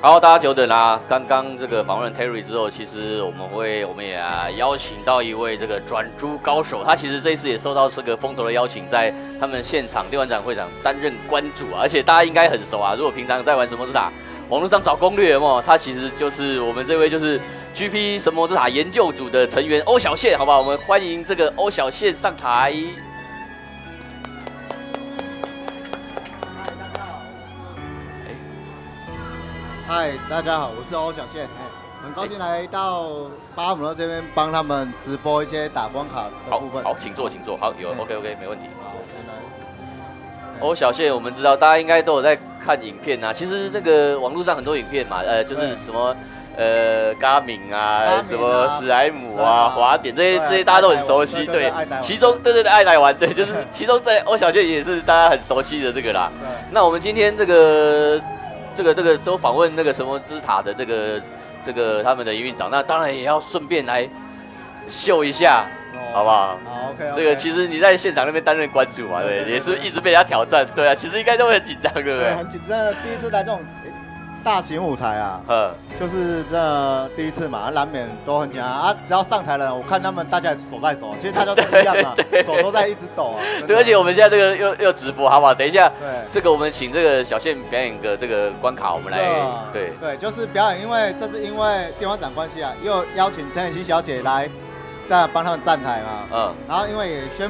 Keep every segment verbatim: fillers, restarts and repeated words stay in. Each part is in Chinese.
好，大家久等啦！刚刚这个访问 Terry 之后，其实我们会，我们也、啊、邀请到一位这个转珠高手，他其实这一次也受到这个风投的邀请，在他们现场电玩展会场担任关主啊，而且大家应该很熟啊。如果平常在玩神魔之塔，网络上找攻略有他其实就是我们这位就是 G P 神魔之塔研究组的成员欧小宪，好不好？我们欢迎这个欧小宪上台。 嗨，大家好，我是欧小宪，哎，很高兴来到巴哈姆特这边帮他们直播一些打关卡的部分。 好，好，请坐，请坐。好，有 OK OK， 没问题。 好，先来。 欧小宪，我们知道大家应该都有在看影片啊。其实那个网络上很多影片嘛，呃，就是什么呃嘎敏啊，什么史莱姆啊、华典这些这些大家都很熟悉。对，其中对对对，爱来玩，对，就是其中在欧小宪也是大家很熟悉的这个啦。那我们今天这个。 这个这个都访问那个神魔之塔的这个这个他们的营运长，那当然也要顺便来秀一下，哦、好不好？ 好 ，OK。 这个其实你在现场那边担任关主嘛，对，对对对也是一直被人家挑战，对啊，其实应该都会很紧张，对不对？ 对，很紧张。第一次来这种大型舞台啊， 嗯， 就是这第一次嘛，难免都很紧张啊。只要上台了，我看他们大家手在抖，其实大家都一样嘛，手都在一直抖啊。 对，而且我们现在这个又又直播，好不好？等一下， 对， 这个我们请这个小宪表演个这个关卡，我们来，对对，就是表演，因为这是因为电玩展关系啊，又邀请陈妍希小姐来，再帮他们站台嘛，嗯，然后因为也宣。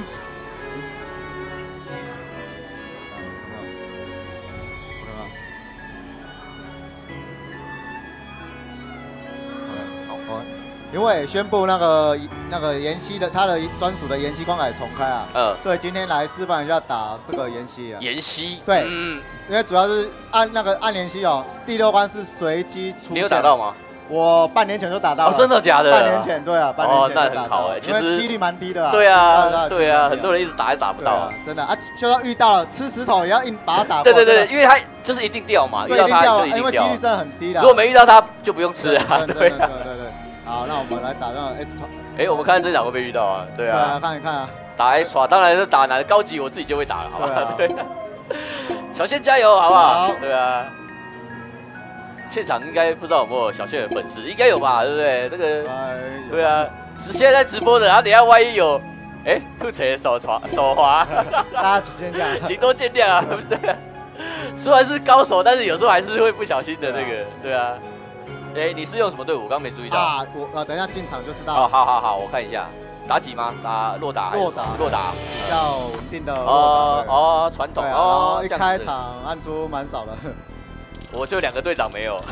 因为宣布那个那个妍希的他的专属的妍希关卡重开啊，嗯，所以今天来示范一下打这个妍希啊。 妍希， 对，嗯，因为主要是按那个按妍希哦，第六关是随机出现。 你有打到吗？ 我半年前就打到了。 哦，真的假的？ 半年前，对啊，半年前就打到。 哦，那很好哎，其实几率蛮低的啊。 对啊，对啊，很多人一直打也打不到， 真的啊，就算遇到了吃石头也要硬把它打过。 对对对，因为它就是一定掉嘛，遇到它就一定掉， 因为几率真的很低的。 如果没遇到它就不用吃啊，对对对对。 好，那我们来打那个 X 传。 哎，我们看这场会不会遇到啊？对啊， 对啊，看一看啊。 打 X 传，当然是打难高级，我自己就会打了，好吧？对。小宪加油，好不好？对啊。现场应该不知道有没有小宪的粉丝，应该有吧？对不对？这个，对啊，是现在在直播的，然后等下万一有，哎，吐槽手滑手滑， 大家请见谅， 请多见谅啊，对啊。虽然是高手，但是有时候还是会不小心的那个，对啊。 哎，你是用什么队伍？我刚没注意到啊。我呃，等一下进场就知道。 哦，好好好，我看一下，打几吗？打洛达。 洛达。 洛达。 比较稳定的。 哦哦，传统哦。 一开场按珠蛮少的。 我就两个队长没有。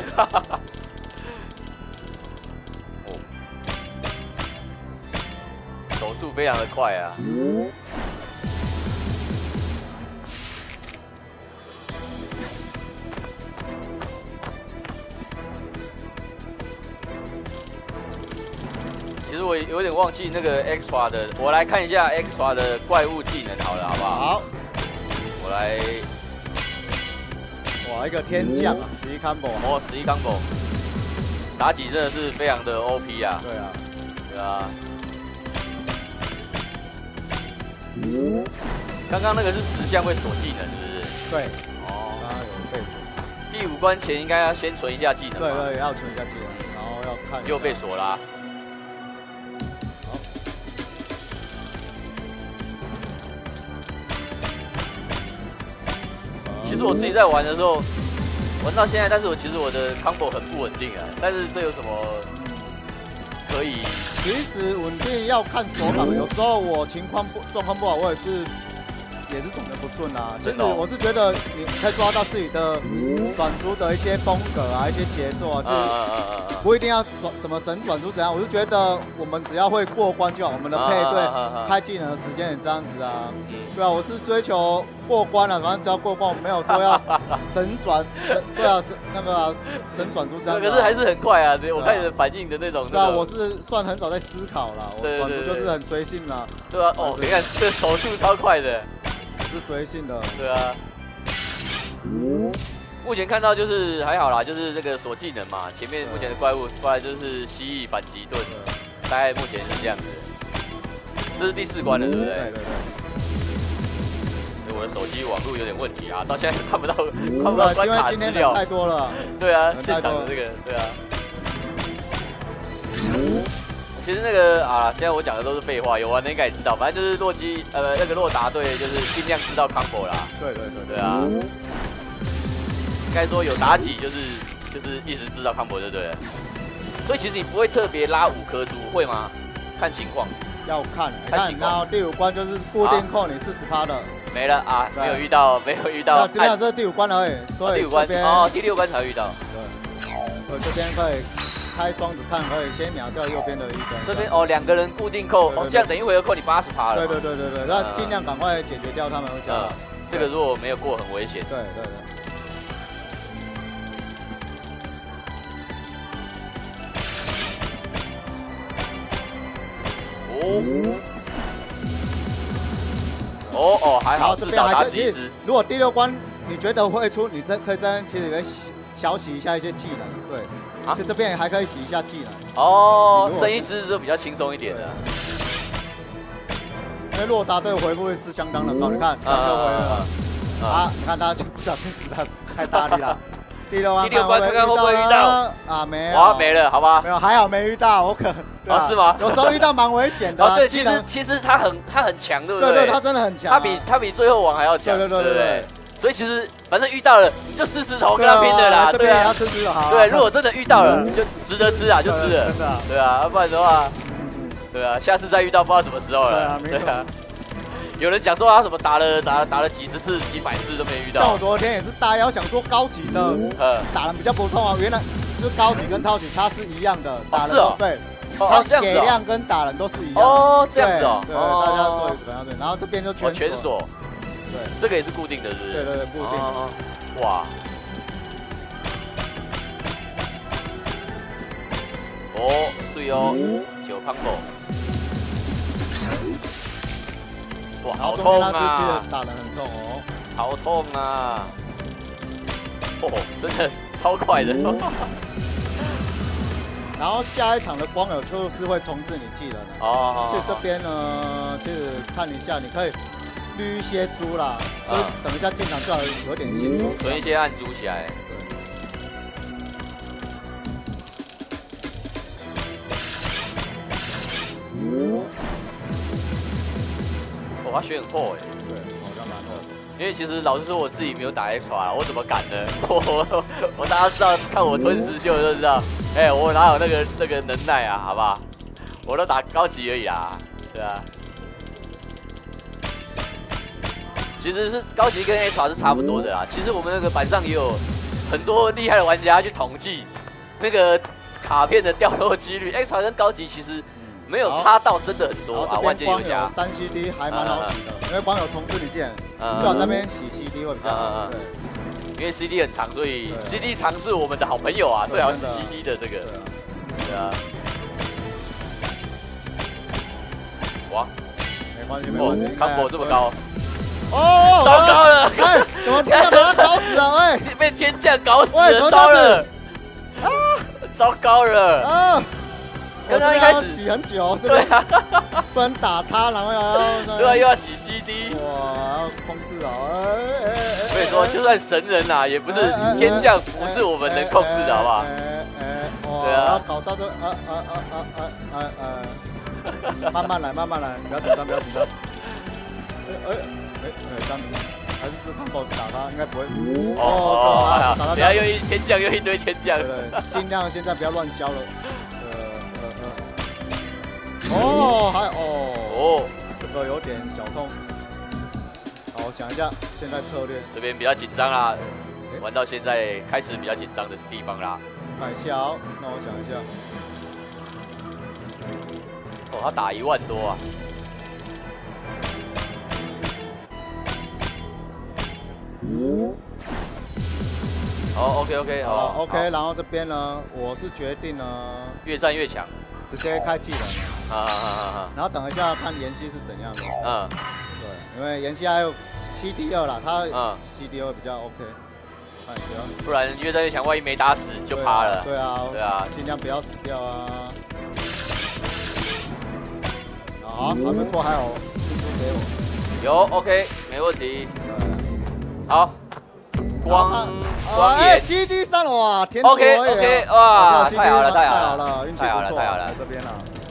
手速非常的快啊。 其实我有点忘记那个 Extra 的，我来看一下 Extra 的怪物技能好了，好不好？ 好， 我来。 哇，一个天降啊，十一 combo， 哦，十一 combo， 妲己真的是非常的 O P 啊。 对啊， 对啊。刚刚那个是十项会锁技能，是不是？ 对。哦，刚刚有被锁。 第五关前应该要先存一下技能。 对对，要存一下技能，然后要看。 又被锁啦。 其实我自己在玩的时候，玩到现在，但是我其实我的 combo 很不稳定啊。但是这有什么可以？ 其实稳定要看手感，有时候我情况不状况不好，我也是也是总的不顺啊。其实我是觉得你可以抓到自己的转珠的一些风格啊，一些节奏啊，就是不一定要转什么神转珠怎样。我是觉得我们只要会过关就好，我们的配对、开技能的时间也这样子啊。对啊，我是追求过关了，反正只要过关，我没有说要神转，对啊，是那个、啊、神转珠这样。 可是还是很快啊，我看你的反应的那种。 对啊，我是算很少在思考啦，我转珠就是很随性啦。 对啊，哦，你看这手速超快的， 是随性的。 对啊。目前看到就是还好啦，就是这个锁技能嘛，前面目前的怪物过来就是蜥蜴反击盾，大概目前是这样子。这是第四关了，对不对？ 对对对。 我我的手机网络有点问题啊，到现在看不到看不到关卡资料。 因为今天人太多了。 对啊，现场的这个，对啊。其实那个啊，现在我讲的都是废话，有玩的应该也知道，反正就是洛基呃那个洛达队就是尽量制造 combo 啦。 对对对对啊。应该说有妲己就是就是一直制造 combo 就对了。所以其实你不会特别拉五颗珠，会吗？看情况。 要看，看，然后第五关就是固定扣你四十趴的。 没了啊，没有遇到，没有遇到。 没有，这是第五关而已，所以第五关哦，第六关才会遇到。 对，我这边可以开双子看，可以先秒掉右边的一个。 这边哦，两个人固定扣，哦，这样等一回合扣你八十趴了。 对对对对对，那尽量赶快解决掉他们会这样。 这个如果没有过很危险。 对对对。 哦哦哦，还好，至少打死一只。 如果第六关你觉得会出，你这可以在其实可以小洗一下一些技能，对，啊，就这边还可以洗一下技能。 哦，剩一只就比较轻松一点的。 因为洛达队回复是相当的高，你看，三个回合，啊，你看他就不小心死的太大力了。第六关， 第六关看看会不会遇到啊？没有， 哇，没了，好吧？ 没有，还好没遇到，我可啊是吗？ 有时候遇到蛮危险的。 哦，对，其实其实他很他很强，对不对？ 对对，他真的很强， 他比他比最后王还要强， 对对对对。 所以其实反正遇到了，你就试试头跟他拼的啦，对啊， 吃吃好。 对，如果真的遇到了，就值得吃啊，就吃了， 真的， 对啊，要不然的话，对啊，下次再遇到不知道什么时候了，对啊。有人讲说他什么打了打了打了几十次几百次都没遇到。 像我昨天也是大妖想说高级的，打人比较不痛啊，原来就是高级跟超级它是一样的，打人对，它血量跟打人都是一样。 哦，这样子哦， 对，大家做一个样对，然后这边就全全锁，对，这个也是固定的，是不是？ 对对对，固定。 哇，哦，碎哦，九 combo。哇，好痛啊！ 打得很痛哦， 好痛啊！哦，真的是超快的。 然后下一场的光有就是会重置你技能的哦。其实这边呢，其实看一下，你可以捋一些珠啦，就是等一下进场就要有点辛苦， 存一些暗珠起来。他血很厚哎， 对，好像蛮厚。 因为其实老实说，我自己没有打 extra， 我怎么敢呢？我我大家知道，看我吞石秀就知道，哎、欸，我哪有那个那个能耐啊？好不好？我都打高级而已啦，对啊。其实是高级跟 extra 是差不多的啦。其实我们那个板上也有很多厉害的玩家去统计那个卡片的掉落几率 ，extra 跟高级其实。没有差到真的很多啊！万界游侠三 C D 还蛮好洗的，因为光有重置你键，最好在那边洗 C D 会比较好。对， 因为 C D 很长，所以 C D 长是我们的好朋友啊，最好洗 C D 的这个。对啊。哇， 没关系没关系。 康博这么高。 哦， 糟糕了！ 哎，怎么天降把他搞死了？哎， 被天降搞死了，糟了！啊，糟糕了！啊。刚刚一开始洗很久，对啊，不能打他，然后要对啊，又要洗 C D， 哇，要控制好，哎哎哎，所以说就算神人啊，也不是天降，不是我们能控制的，好不好？哎哎， 对啊，搞到这，啊啊啊啊啊啊啊，慢慢来，慢慢来，不要紧张，不要紧张。哎哎哎哎，这样子还是是康宝打他，应该不会。 哦，打他，等下又一天降，又一堆天降， 对，尽量现在不要乱消了。哦，还哦哦，这个有点小痛。好，我想一下，现在策略这边比较紧张啦，玩到现在开始比较紧张的地方啦。 看一下哦，那我想一下。 哦，他打一万多啊。哦 ，OK OK， 好 ，OK， 然后这边呢，我是决定呢， 越战越强。 直接开技能， 啊啊啊啊！ 然后等一下看妍希是怎样的。 嗯， 对，因为妍希还有 C D 二啦，他嗯 C D 二比较 OK。看一下， 不然越战越强，万一没打死就趴了。 对啊， 对啊， 尽量不要死掉啊。好，还不错，还有输出给我。 有 OK， 没问题。 好，光光哎眼 ，C D 上哇，天作 ，OK OK， 哇，太好了太好太了， 好了，运气不错， 太好了太好了， 这边了。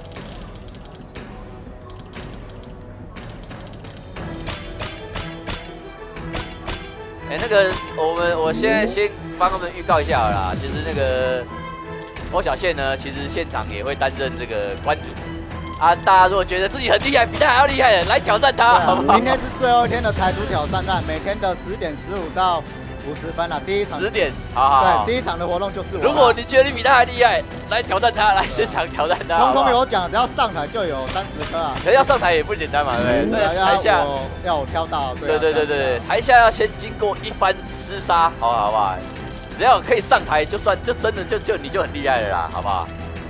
哎，那个我们我现在先帮他们预告一下好了啦，其实那个欧小宪呢，其实现场也会担任这个关主。啊，大家如果觉得自己很厉害，比他还要厉害的，来挑战他，好不好？ 明天是最后一天的台主挑战赛，每天的十点十五到五十分了，第一场。 十点，好好好。 对，第一场的活动就是我。 如果你觉得你比他还厉害，来挑战他，来现场挑战他。 通通有奖，只要上台就有三十颗啊。 人要上台也不简单嘛，对不对？在台下要我挑到， 对对对对，台下要先经过一番厮杀，好好不好？只要可以上台，就算就真的就就你就很厉害了啦，好不好？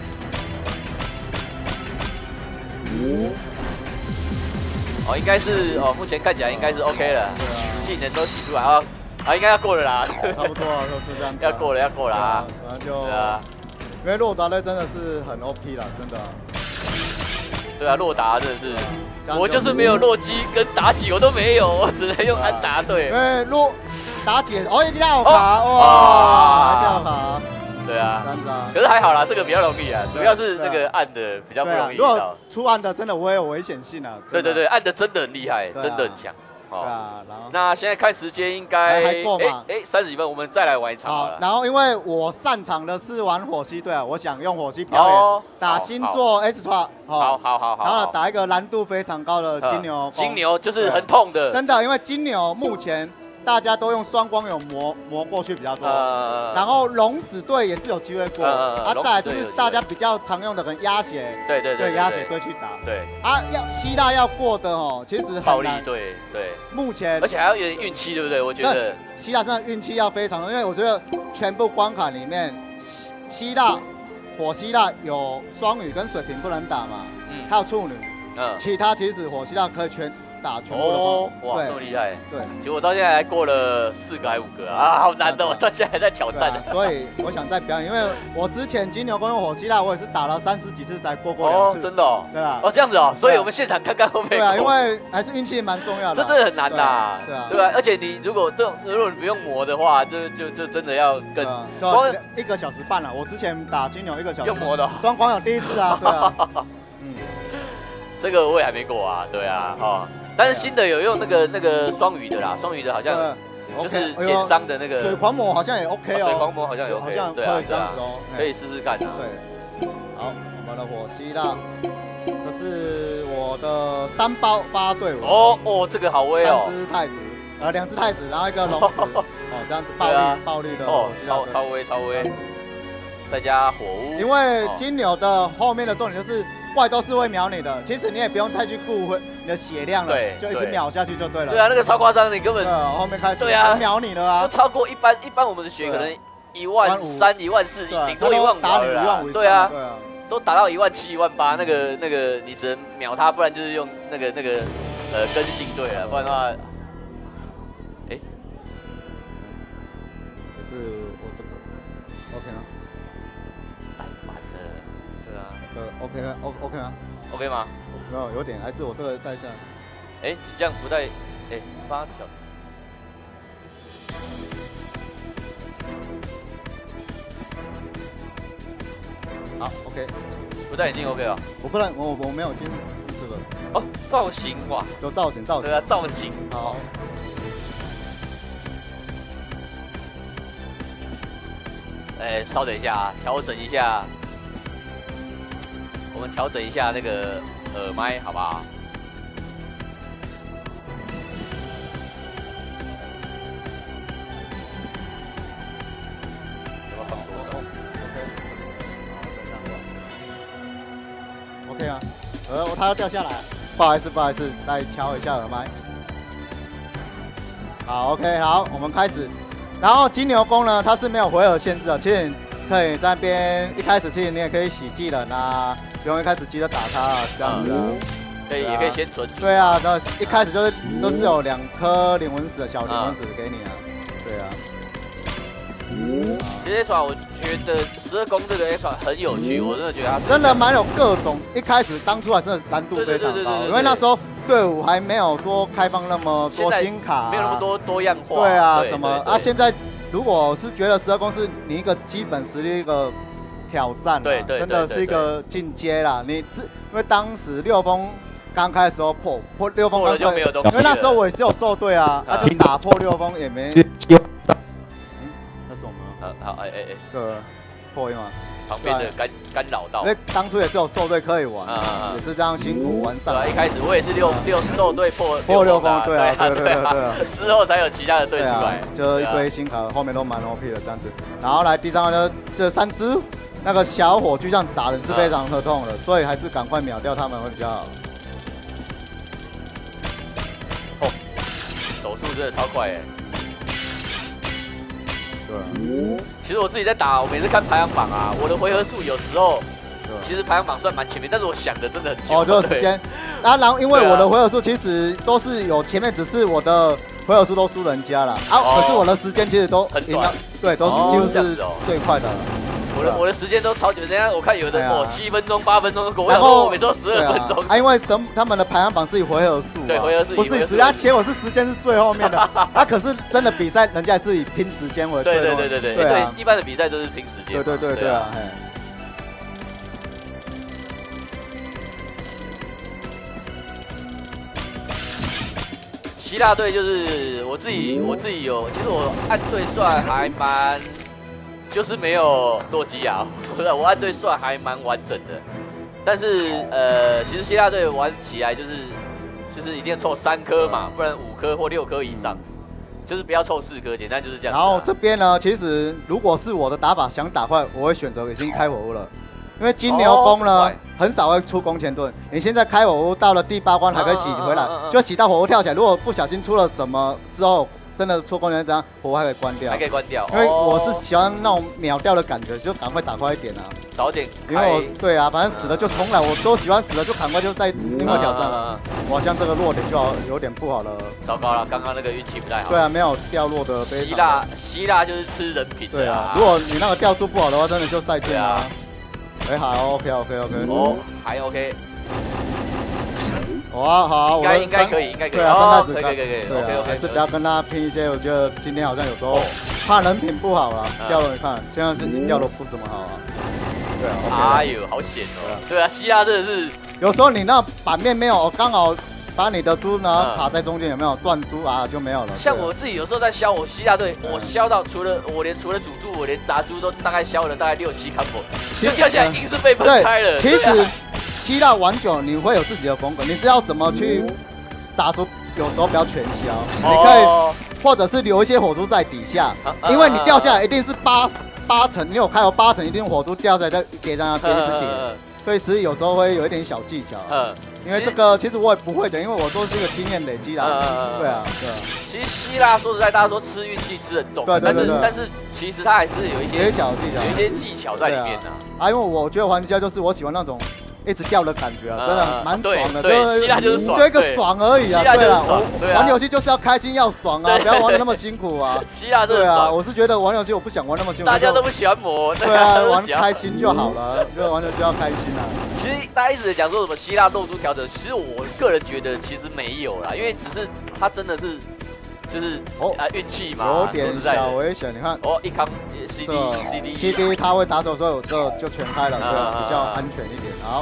哦，应该是哦，目前看起来应该是 OK 了，技能都洗出来啊，啊，应该要过了啦， 差不多啊，都是这样子， 要过了，要过了啊， 反正就， 对啊， 因为洛达类真的是很 O P 啦，真的， 对啊，洛达真的是，我就是没有洛基跟妲己我都没有，我只能用安达对， 因为洛妲己哦掉卡哇，掉卡。 对啊，可是还好啦，这个比较容易啊，主要是那个暗的比较不容易遇到。 出暗的真的我也有危险性啊。 对对对，暗的真的很厉害，真的很强。 对啊，然后那现在看时间应该还够嘛？ 哎，三十几分，我们再来玩一场好了。 然后因为我擅长的是玩火系队啊，我想用火系表演打星座 extra， 好好好好， 然后打一个难度非常高的金牛。 金牛就是很痛的， 真的，因为金牛目前。大家都用双光有磨磨过去比较多，呃、然后龙死队也是有机会过，呃、啊，再来就是大家比较常用的跟鸭血， 对对对， 对鸭血队去打， 对啊，要希腊要过的哦，其实很难， 暴力队对， 目前而且还要有点运气，对不对？我觉得希腊真的运气要非常，因为我觉得全部关卡里面，希希腊火希腊有双鱼跟水瓶不能打嘛，嗯，还有处女，嗯，其他其实火希腊可以全。打全部哦，哇，这么厉害！ 对， 结果到现在还过了四个还五个啊，好难的，我到现在还在挑战。 所以我想再表演，因为我之前金牛跟火希腊，我也是打了三十几次才过过两次。 哦，真的哦， 对啊， 哦这样子哦，所以我们现场看看会不会？ 对啊，因为还是运气蛮重要的。 这真的很难的， 对啊， 对吧？而且你如果这种，如果你不用磨的话，就就就真的要跟光一个小时半了。我之前打金牛一个小时用磨的， 双光有第一次啊，对啊， 嗯，这个我也还没过啊，对啊，哦。但是新的有用那个那个双鱼的啦，双鱼的好像就是减伤的那个水狂魔好像也 OK 哦， 水狂魔好像也 OK， 好像可以这样子哦， 可以试试看啊。 对，好，我们的火希腊，这是我的三包八队伍。 哦哦，这个好威哦， 三只太子，呃，两只太子，然后一个龙子，哦，这样子暴力暴力的哦，超超威超威，再加火屋。 因为金牛的后面的重点就是。怪都是会秒你的，其实你也不用再去顾你的血量了，就一直秒下去就对了。 对啊，那个超夸张，你根本后面开始对啊秒你了啊， 就超过一般一般我们的血可能一万三、一万四，顶多一万五了。对啊，都打到一万七、一万八，那个那个你只能秒他，不然就是用那个那个呃更新队了，不然的话，哎， 就是我这个 OK 吗？呃 ，OK 吗 ？O OK 吗 ？OK 吗？ 没有，有点，还是我这个带下。 哎，你这样不带，哎，八条。 好 ，OK。 不戴眼镜 OK 啊？ 我不然我我没有听这个。 哦，造型哇， 有造型造型。 对啊，造型。好。哎，稍等一下啊，调整一下。我们调整一下那个耳麦，好不好？有没有放多少 ？OK。OK 啊，呃，它要掉下来，不好意思，不好意思，再调一下耳麦。好 ，OK， 好，我们开始。然后金牛宫呢，它是没有回合限制的，其实你可以在那边一开始其实你也可以洗技能啊。不用一开始急着打他啊，这样子啊， 可以也可以先存。 对啊，那一开始就是都是有两颗灵魂石的小灵魂石给你啊，对啊。 其实 X 我觉得十二宫这个 X 很有趣，我真的觉得它真的蛮有各种。一开始当初还是难度非常高，因为那时候队伍还没有说开放那么多新卡、啊， 没有那么多多样化。 对啊，对什么对对对啊？现在如果是觉得十二宫是你一个基本实力一个挑战、啊， 对对， 真的是一个进阶啦。你只因为当时六封刚开的时候破破六封刚就没有东西， 因为那时候我也只有兽队啊，他、啊、就打破六封也没。嗯，那是我们。 好，哎哎哎， 对，破音吗？ 旁边的干干扰到， 因为当初也只有兽队可以玩，啊啊啊也是这样辛苦玩上。 对啊，一开始我也是六六兽队破破六封，对啊，对对对对啊。 之后才有其他的队出来， 就一堆新卡，后面都蛮 O P 的这样子。然后来第三个呢，这三只那个小火炬这样打人是非常合痛的，所以还是赶快秒掉他们会比较好。 哦，手速真的超快哎。对，其实我自己在打，我每次看排行榜啊，我的回合数有时候其实排行榜算蛮前面，但是我想的真的很久。 哦，就是时间。然后，然后因为我的回合数其实都是有前面，只是我的回合数都输人家了啊，可是我的时间其实都很短， 对，都几乎是最快的。 我的我的时间都超久，人家我看有的哦七分钟、八分钟，我想说我每周十二分钟。 啊，因为什他们的排行榜是以回合数， 对，回合数不是以时间，且我是时间是最后面的。啊，可是真的比赛，人家是以拼时间为最。 对对对对对，对，一般的比赛都是拼时间。 对对对对啊。 希腊队就是我自己，我自己有，其实我按对算还蛮。就是没有洛基亚，我按对算还蛮完整的，但是呃，其实希腊队玩起来就是就是一定要凑三颗嘛，不然五颗或六颗以上，就是不要凑四颗，简单就是这样、啊。 然后这边呢，其实如果是我的打法想打坏，我会选择已经开火屋了，因为金牛宫呢、哦、很少会出弓前盾，你现在开火屋到了第八关还可以洗回来，就洗到火屋跳起来，如果不小心出了什么之后。真的出弓前这样，火屋还可以关掉， 还可以关掉， 因为我是喜欢那种秒掉的感觉，就赶快打快一点啊， 早点。 因为我对啊，反正死了就重来，我都喜欢死了就赶快就再另外挑战了。我好像这个弱点就好有点不好了， 糟糕了，刚刚那个运气不太好。 对啊，没有掉落的非常。 希腊希腊就是吃人品的。 对啊，如果你那个掉出不好的话，真的就再见啊。哎，好 ，OK OK OK。 哦，还 OK。 哇，好， 应该应该可以，应该可以。 对啊，三代子可以可以可以。 对啊，还是不要跟他拼一些。我觉得今天好像有时候怕人品不好啦，掉了你看，现在是掉的不怎么好啊。对啊。 哎呦，好险哦。对啊，希腊真的是， 有时候你那版面没有刚好把你的猪呢卡在中间，有没有断猪啊就没有了。 像我自己有时候在削我希腊队，我削到除了我连除了主猪，我连杂猪都大概削了大概六七 combo， 就掉下来硬是被分开了。 其实。希腊玩久，你会有自己的风格，你知道怎么去打出，有时候不要全消，你可以或者是留一些火珠在底下，因为你掉下来一定是八八成，你有开有八成，一定火珠掉下来再叠在那边一直叠，所以其实有时候会有一点小技巧。嗯，因为这个其实我也不会讲，因为我都是一个经验累积的。对啊，对啊。 其实希腊说实在，大家说吃运气吃很重，对对对，但是但是其实它还是有一些小技巧， 有一些技巧在里面的。 啊，因为我觉得玩家就是我喜欢那种。一直掉的感觉啊，真的蛮爽的。 对，希腊就是爽， 就一个爽而已啊。 对啊， 玩游戏就是要开心要爽啊，不要玩的那么辛苦啊。 希腊真的爽。 对啊，我是觉得玩游戏我不想玩那么辛苦。 大家都不喜欢磨。 对啊，玩开心就好了，就玩游戏要开心啊。 其实大家一直讲说什么希腊斗猪调整，其实我个人觉得其实没有啦，因为只是它真的是。就是哦啊运气嘛， 有点小危险。你看哦，一康 C D C D C D 他会打手之后，这就全开了，对，比较安全一点。好，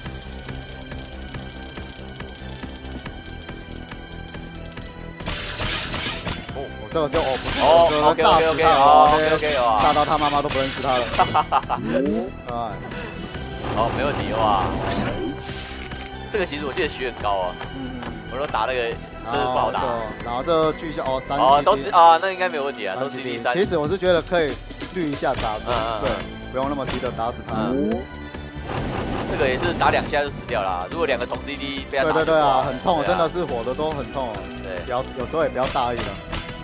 哦，我这个就哦不是哦，炸死他了 ，OK OK 哦， 炸到他妈妈都不认识他了。哈哈哈。 哎，好，没问题哇。这个其实我记得血很高啊。嗯。我说打那个真是不好打， 然后这巨蟹哦三哦都是啊，那应该没有问题啊，都是 C D 三。 其实我是觉得可以绿一下杂猪，对，不用那么急的打死他。 这个也是打两下就死掉了，如果两个同 C D 被他打， 对对对啊，很痛，真的是火的都很痛。对，不要有时候也不要大意了。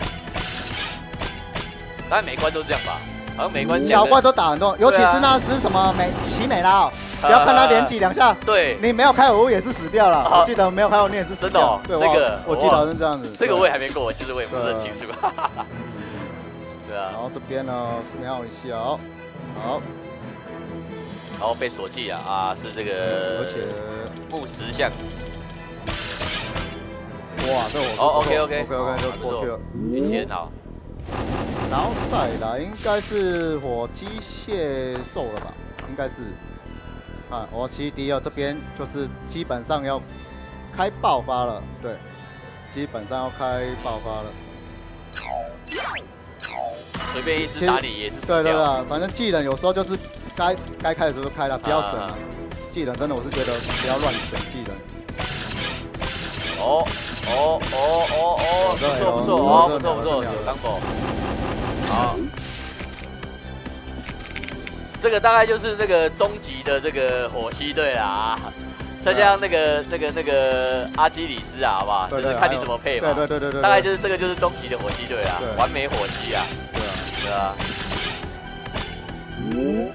当然每关都这样吧，好像每关小怪都打很痛，尤其是那是什么美奇美拉。不要看他连击两下，对你没有开火屋也是死掉了。我记得没有开火你也是死掉。 真的，这个我记得好像这样子。 这个我也还没过，其实我也不是很清楚。对啊。 然后这边呢，瞄一下哦，好。 然后被锁技啊啊，是这个， 而且木石像。 哇，这我哦 ，OK OK OK OK 就过去了， 运气很好。 然后再来应该是火机械兽了吧？应该是。啊，我 C D 二这边就是基本上要开爆发了，对，基本上要开爆发了。 随便一只打你也是死掉。 对对对，反正技能有时候就是该该开的时候就开了，不要省了。技能真的我是觉得不要乱省技能。 哦哦哦哦哦，不错不错哦，不错不错，有当否。好。这个大概就是那个终极的这个火系队啦，再加上那个那个那个阿基里斯啊，好不好？就是看你怎么配嘛。 对对对对对。 大概就是这个就是终极的火系队啦，完美火系啊。对啊。对啊。 嗯。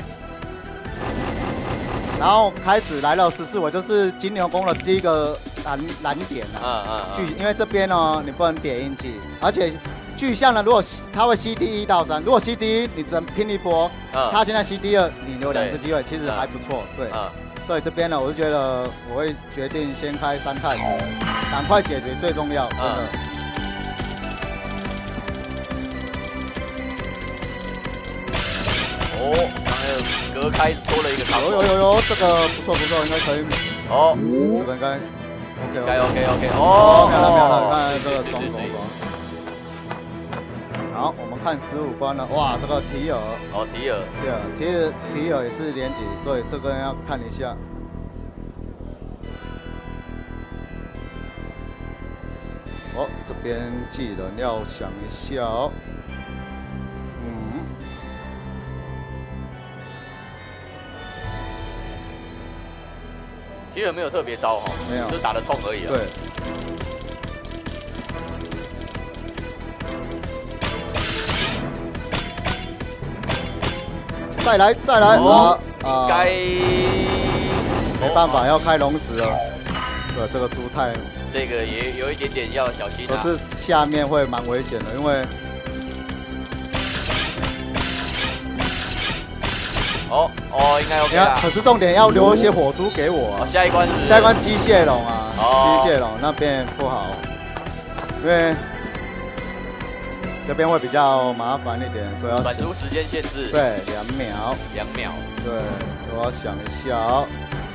然后开始来了十四尾，就是金牛宫的第一个蓝蓝点啊。嗯嗯。巨，因为这边呢你不能点印记，而且。巨象呢，如果它会 C D 一到三，如果 C D 一你只能拼一波，嗯、它现在 C D 二，你有两次机会，其实还不错，对。嗯、所以这边呢，我就觉得我会决定先开三太子，赶快解决最重要，真的。嗯、 哦，还有隔开多了一个卡。 有有有有，这个不错不错，应该可以。 哦， 这个应该 OK OK OK OK， 哦， 妙了妙了，看这个爽爽爽。好，我们看十五关了，哇，这个提尔， 哦，提尔， 提尔，提尔，提尔也是连级，所以这个要看一下。哦，这边技能要想一下哦。嗯。 提尔没有特别招哈， 没有， 就打得痛而已啊。 对。再来再来， 哦，应该没办法，要开龙石了。对，这个猪太， 这个也有一点点要小心。 可是下面会蛮危险的，因为哦哦，应该 OK 啦。 可是重点要留一些火珠给我。 哦，下一关是不是？ 下一关机械龙啊， 哦， 机械龙那边不好，因为。这边会比较麻烦一点，所以要满足时间限制。 对，两秒。 两秒。 对，我要想一下哦。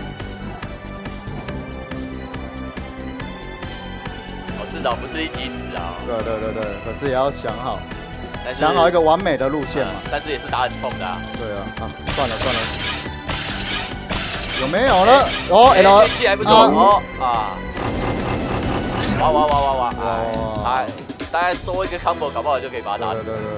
哦，至少不是一起死啊。 对对对对，可是也要想好，想好一个完美的路线嘛。 但是也是打很痛的啊。 对啊，啊，算了算了。有没有了？哦 ，L 运气还不错哦啊。哇哇哇哇哇！哎，大概多一个 combo， 搞不好就可以把它打死。 对对对对。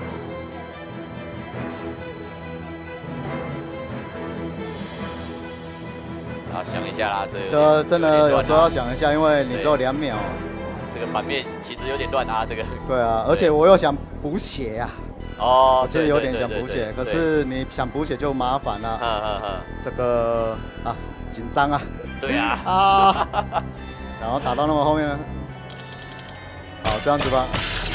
啊，想一下啦，这这真的有时候要想一下，因为你只有两秒。 这个版面其实有点乱啊，这个。 对啊，而且我又想补血啊。 哦。 我其实有点想补血，可是你想补血就麻烦了。嗯嗯嗯。这个啊，紧张啊。 对啊。 啊。然后打到那么后面呢？好，这样子吧。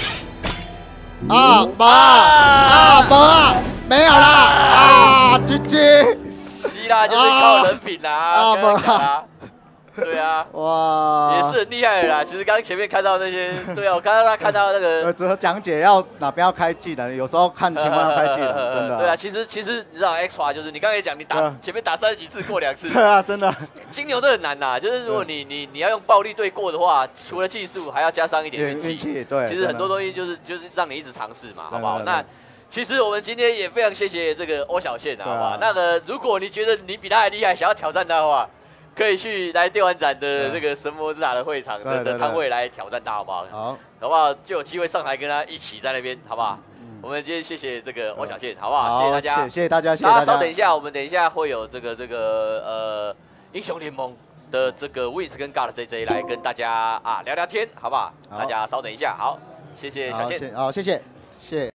啊妈啊妈，没有啦啊，G G。 希腊就是靠人品啦，啊妈。对啊，哇，也是很厉害的啦。其实刚刚前面看到那些，对啊，我刚刚他看到那个， 只讲解要哪边要开技能，有时候看情况要开技能，真的。 对啊，其实其实你知道 extra 就是你刚才也讲，你打前面打三十几次过两次。 对啊，真的。 金牛这很难呐，就是如果你你你要用暴力对过的话，除了技术还要加上一点运气。 对， 其实很多东西就是就是让你一直尝试嘛，好不好？那。其实我们今天也非常谢谢这个欧小宪啊，好不好？那个如果你觉得你比他还厉害，想要挑战他的话，可以去来电玩展的这个神魔之塔的会场的的摊位来挑战他，好不好？好，好不好？就有机会上台跟他一起在那边，好不好？我们今天谢谢这个欧小宪，好不好？谢谢大家， 谢谢大家，谢谢大家。 稍等一下，我们等一下会有这个这个呃英雄联盟的这个 Wins 跟 God J J 来跟大家啊聊聊天，好不好？大家稍等一下，好，谢谢小宪， 好，谢谢，谢谢。